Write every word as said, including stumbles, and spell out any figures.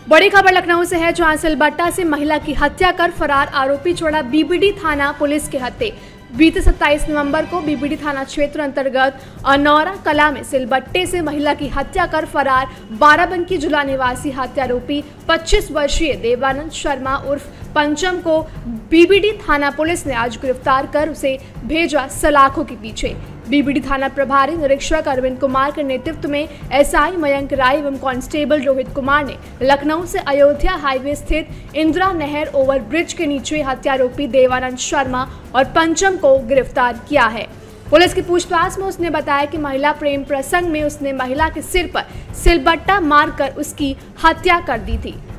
बड़ी खबर लखनऊ से है, जहां सिलबट्टा से महिला की हत्या कर फरार आरोपी छोड़ा बीबीडी थाना पुलिस के हत्थे। बीते सत्ताईस नवंबर को बीबीडी थाना क्षेत्र अंतर्गत अनौरा कला में सिलबट्टे से महिला की हत्या कर फरार बाराबंकी जिला निवासी हत्यारोपी पच्चीस वर्षीय देवानंद शर्मा उर्फ पंचम को बीबीडी थाना पुलिस ने आज गिरफ्तार कर उसे भेजा सलाखों के पीछे। बीबीडी थाना प्रभारी निरीक्षक अरविंद कुमार के नेतृत्व में एसआई मयंक राय एवं कांस्टेबल रोहित कुमार ने लखनऊ से अयोध्या हाईवे स्थित इंदिरा नहर ओवर ब्रिज के नीचे हत्यारोपी देवानंद शर्मा और पंचम को गिरफ्तार किया है। पुलिस की पूछताछ में उसने बताया कि महिला प्रेम प्रसंग में उसने महिला के सिर पर सिलबट्टा मारकर उसकी हत्या कर दी थी।